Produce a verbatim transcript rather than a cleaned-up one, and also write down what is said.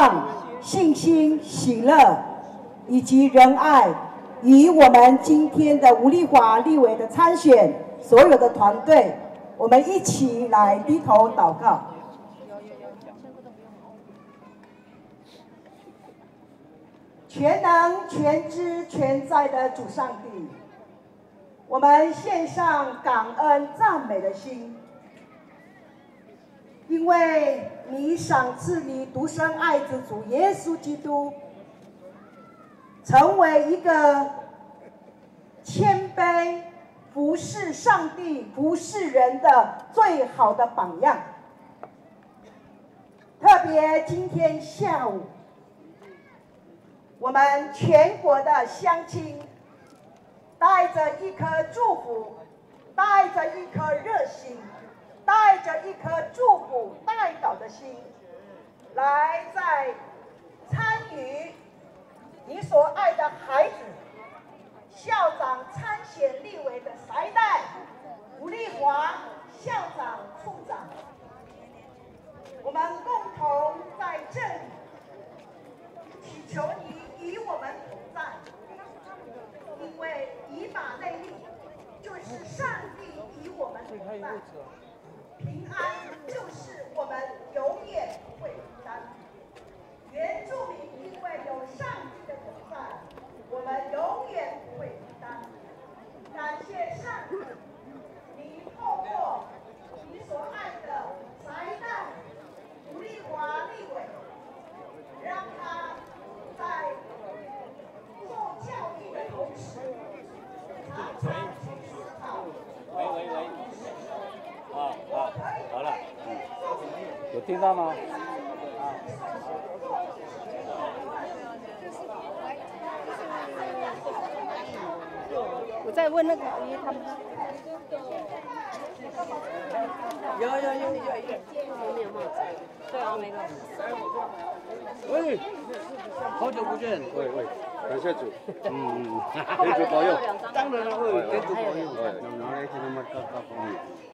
望、信心、喜乐以及仁爱，与我们今天的吴丽华立委的参选，所有的团队，我们一起来低头祷告。全能、全知、全在的主上帝，我们献上感恩赞美的心，因为你赏赐你独生爱子主耶稣基督，成为一个谦卑、服侍上帝、服侍人的最好的榜样。特别今天下午，我们全国的乡亲带着一颗祝福，带着一颗热心，带着一颗祝福代祷的心，来在参与你所爱的孩子校长参选立委的才代吴丽华校长、处长，我们共同在这里祈求你与我们同在，因为以马内利就是上帝与我们同在，平安就是我们永远不会孤单。原住民因为有上帝的同在，我们永远不会孤单。感谢上帝，你透过你所爱的才代吴丽华立委，让他在受教育的同时，常常去思考。 喂喂喂，啊啊，好了，嗯，有听到吗？啊。 我在问那个阿姨他们。 有有有有有。 没有帽子。对啊，没有。 喂，好久不见。喂喂，感谢主。嗯，天主保佑。当然了，会天主保佑。然后呢，今天么搞搞公益。